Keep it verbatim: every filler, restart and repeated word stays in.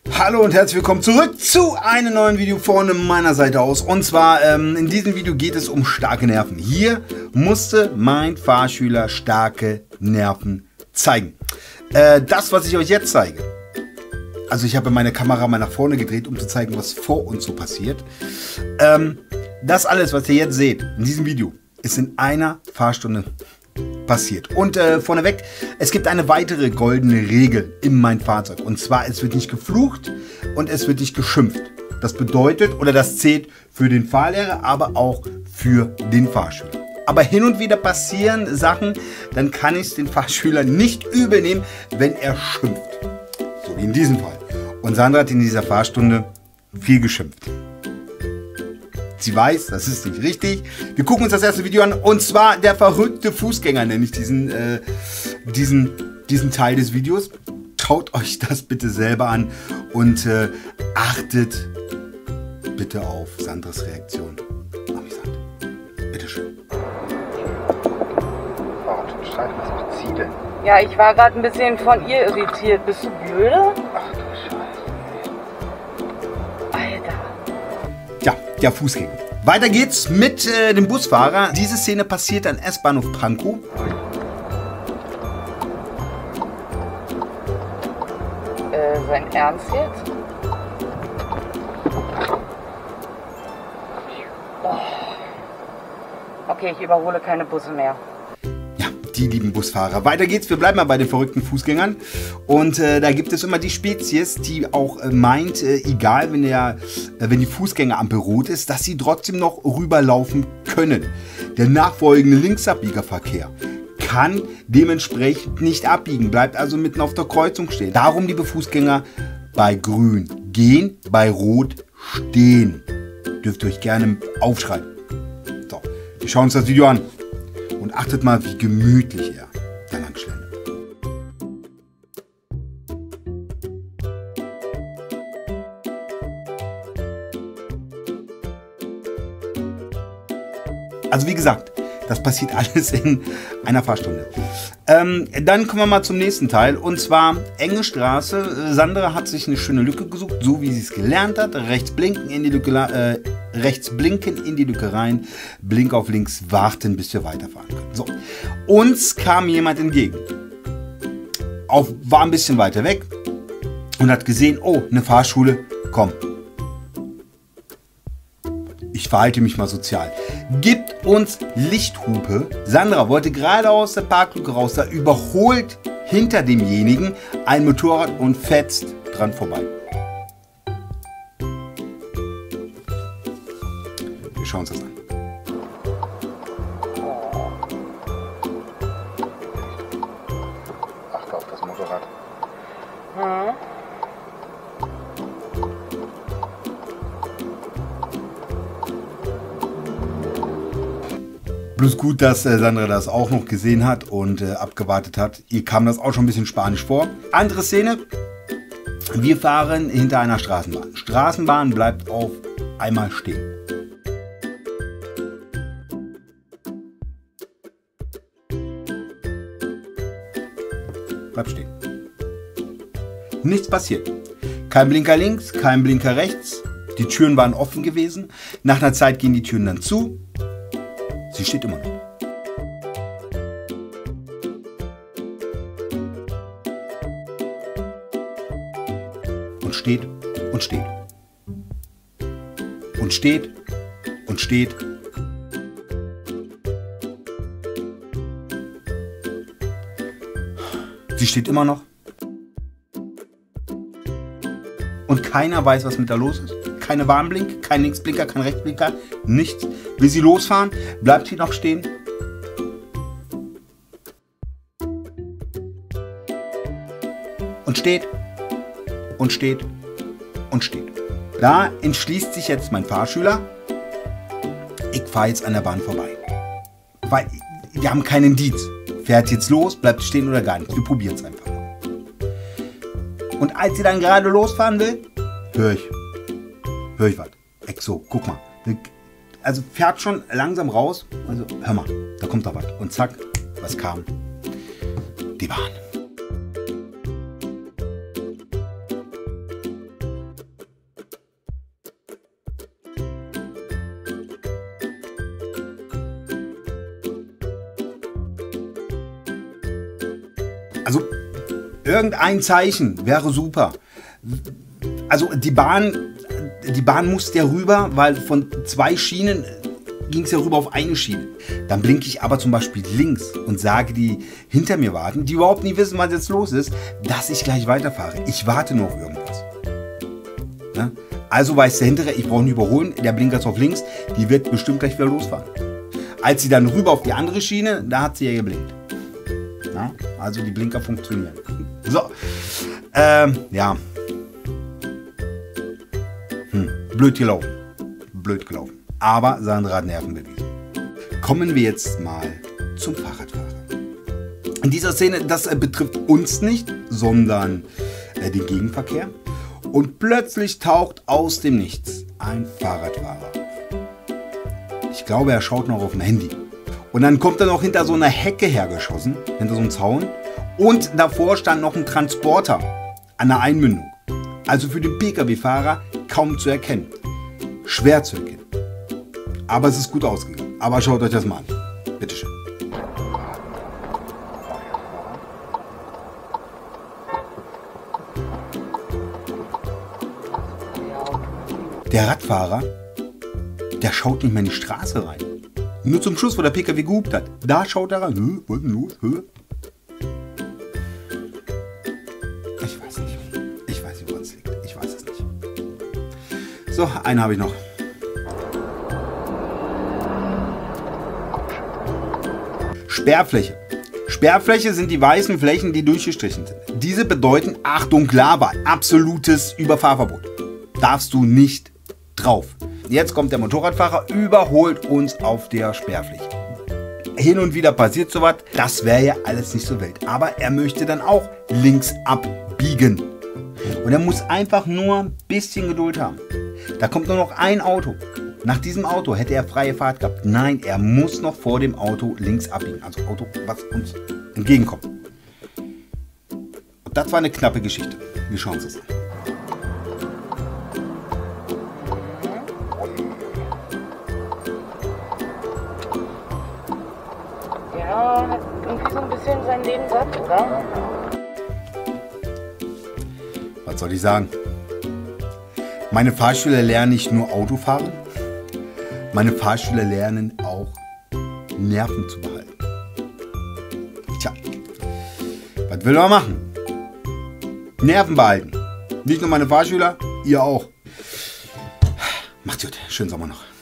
Hallo und herzlich willkommen zurück zu einem neuen Video von meiner Seite aus. Und zwar ähm, in diesem Video geht es um starke Nerven. Hier musste mein Fahrschüler starke Nerven zeigen. Äh, das, was ich euch jetzt zeige, also ich habe meine Kamera mal nach vorne gedreht, um zu zeigen, was vor uns so passiert. Ähm, das alles, was ihr jetzt seht in diesem Video, ist in einer Fahrstunde passiert. Und äh, vorneweg, es gibt eine weitere goldene Regel in meinem Fahrzeug. Und zwar, es wird nicht geflucht und es wird nicht geschimpft. Das bedeutet, oder das zählt für den Fahrlehrer, aber auch für den Fahrschüler. Aber hin und wieder passieren Sachen, dann kann ich es den Fahrschüler nicht übel nehmen, wenn er schimpft. So wie in diesem Fall. Und Sandra hat in dieser Fahrstunde viel geschimpft. Sie weiß, das ist nicht richtig. Wir gucken uns das erste Video an. Und zwar der verrückte Fußgänger, nenne ich diesen, äh, diesen, diesen Teil des Videos. Schaut euch das bitte selber an und äh, achtet bitte auf Sandras Reaktion. Amüsant. Bitteschön. Warum zum Streiten? Was macht sie denn? Ja, ich war gerade ein bisschen von ihr irritiert. Bist du blöde? Ach du Scheiße. Alter. Ja, der Fußgänger. Weiter geht's mit äh, dem Busfahrer. Diese Szene passiert an S-Bahnhof Pankow. Äh, sein Ernst jetzt? Oh. Okay, ich überhole keine Busse mehr. Ja, die lieben Busfahrer. Weiter geht's. Wir bleiben mal bei den verrückten Fußgängern. Und äh, da gibt es immer die Spezies, die auch äh, meint, äh, egal, wenn, der, äh, wenn die Fußgängerampel rot ist, dass sie trotzdem noch rüberlaufen können. Der nachfolgende Linksabbiegerverkehr kann dementsprechend nicht abbiegen, bleibt also mitten auf der Kreuzung stehen. Darum, liebe Fußgänger, bei grün gehen, bei rot stehen. Dürft ihr euch gerne aufschreiben. So, wir schauen uns das Video an und achtet mal, wie gemütlich er da lang schlendert. Also wie gesagt, das passiert alles in einer Fahrstunde. Ähm, dann kommen wir mal zum nächsten Teil. Und zwar enge Straße. Sandra hat sich eine schöne Lücke gesucht, so wie sie es gelernt hat. Rechts blinken in die Lücke, äh, rechts blinken in die Lücke rein. Blink auf links, warten, bis wir weiterfahren können. So. Uns kam jemand entgegen. Auf, war ein bisschen weiter weg und hat gesehen, oh, eine Fahrschule, komm. Ich verhalte mich mal sozial. Gibt uns Lichthupe. Sandra wollte gerade aus der Parklücke raus, da überholt hinter demjenigen ein Motorrad und fetzt dran vorbei. Wir schauen uns das an. Achte auf das Motorrad. Hm? Bloß gut, dass äh, Sandra das auch noch gesehen hat und äh, abgewartet hat. Ihr kam das auch schon ein bisschen spanisch vor. Andere Szene. Wir fahren hinter einer Straßenbahn. Straßenbahn bleibt auf einmal stehen. Bleibt stehen. Nichts passiert. Kein Blinker links, kein Blinker rechts. Die Türen waren offen gewesen. Nach einer Zeit gehen die Türen dann zu. Sie steht immer noch. Und steht und steht. Und steht und steht. Sie steht immer noch. Und keiner weiß, was mit da los ist. Keine Warnblink, kein Linksblinker, kein Rechtsblinker, nichts. Will sie losfahren, bleibt sie noch stehen. Und steht und steht und steht. Da entschließt sich jetzt mein Fahrschüler, ich fahre jetzt an der Bahn vorbei. Weil wir haben keinen Indiz. Fährt jetzt los, bleibt stehen oder gar nicht. Wir probieren es einfach. Und als sie dann gerade losfahren will, höre ich, höre ich was. Exo, guck mal. Also fährt schon langsam raus. Also hör mal, da kommt da was. Und zack, was kam? Die Bahn. Also irgendein Zeichen wäre super. Also die Bahn, die Bahn musste ja rüber, weil von zwei Schienen ging es ja rüber auf eine Schiene. Dann blinke ich aber zum Beispiel links und sage, die hinter mir warten, die überhaupt nie wissen, was jetzt los ist, dass ich gleich weiterfahre. Ich warte nur auf irgendwas. Ja? Also weiß der Hintere, ich brauche nicht überholen, der Blinker ist auf links, die wird bestimmt gleich wieder losfahren. Als sie dann rüber auf die andere Schiene, da hat sie ja geblinkt. Ja? Also die Blinker funktionieren. So, ähm, ja. Hm. Blöd gelaufen. Blöd gelaufen. Aber Sandra hat Nerven bewiesen. Kommen wir jetzt mal zum Fahrradfahrer. In dieser Szene, das äh, betrifft uns nicht, sondern äh, den Gegenverkehr. Und plötzlich taucht aus dem Nichts ein Fahrradfahrer auf. Ich glaube, er schaut noch auf dem Handy. Und dann kommt er noch hinter so einer Hecke hergeschossen, hinter so einem Zaun. Und davor stand noch ein Transporter an der Einmündung. Also für den Pkw-Fahrer kaum zu erkennen. Schwer zu erkennen. Aber es ist gut ausgegangen. Aber schaut euch das mal an. Bitteschön. Der Radfahrer, der schaut nicht mehr in die Straße rein. Nur zum Schluss, wo der Pkw gehupt hat. Da schaut er rein. Hö, was ist denn los? Hö? Ich weiß nicht. Ich weiß nicht, woran es liegt. Ich weiß es nicht. So, einen habe ich noch. Sperrfläche. Sperrfläche sind die weißen Flächen, die durchgestrichen sind. Diese bedeuten, Achtung, Lava, absolutes Überfahrverbot. Darfst du nicht drauf. Jetzt kommt der Motorradfahrer, überholt uns auf der Sperrfläche. Hin und wieder passiert sowas, das wäre ja alles nicht so wild. Aber er möchte dann auch links abbiegen. Und er muss einfach nur ein bisschen Geduld haben. Da kommt nur noch ein Auto. Nach diesem Auto hätte er freie Fahrt gehabt. Nein, er muss noch vor dem Auto links abbiegen. Also Auto, was uns entgegenkommt. Und das war eine knappe Geschichte. Wir schauen uns das an. Ja, hat irgendwie so ein bisschen sein Leben satt, oder? Was soll ich sagen? Meine Fahrschüler lernen nicht nur Autofahren, meine Fahrschüler lernen auch Nerven zu behalten. Tja, was will man machen? Nerven behalten. Nicht nur meine Fahrschüler, ihr auch. Macht's gut, schönen Sommer noch.